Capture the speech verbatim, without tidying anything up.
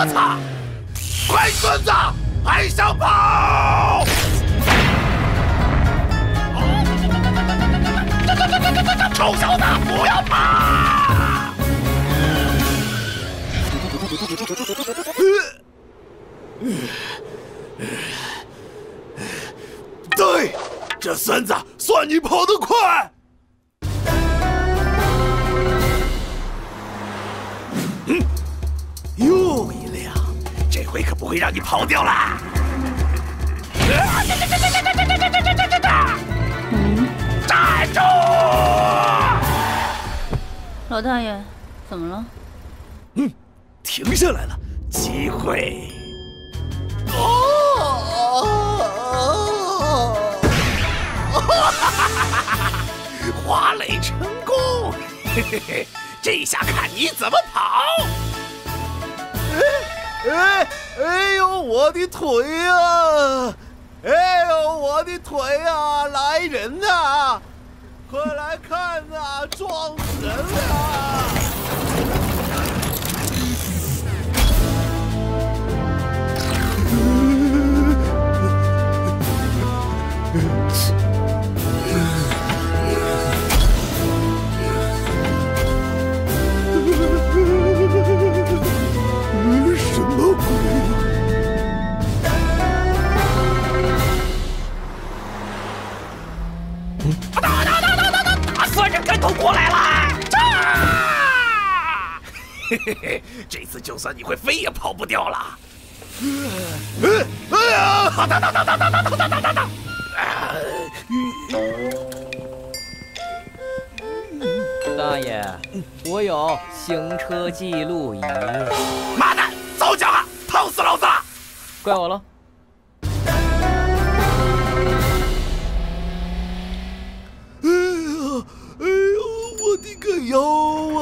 我操！乖孙子，还想跑？臭小子，不要跑！对，这孙子算你跑得快。嗯，又一辆，这回可不会让你跑掉啦！ 嗯， 站住！ 老大爷，怎么了？ 嗯，停下来了，机会。哦！滑垒成功！嘿嘿嘿，这下看你怎么跑！哎哎哎呦，我的腿呀！哎呦，我的腿呀！来人呐！快来看呐！撞死人了！什么鬼？打打打打打打！打死人跟头过来了！嘿嘿嘿，这次就算你会飞也跑不掉了。哎呀！打打打打打打打打打打打！ 大爷，我有行车记录仪。 妈的，早讲啊！烫死老子了！ 怪我了。 哎呀，哎呦，我的个腰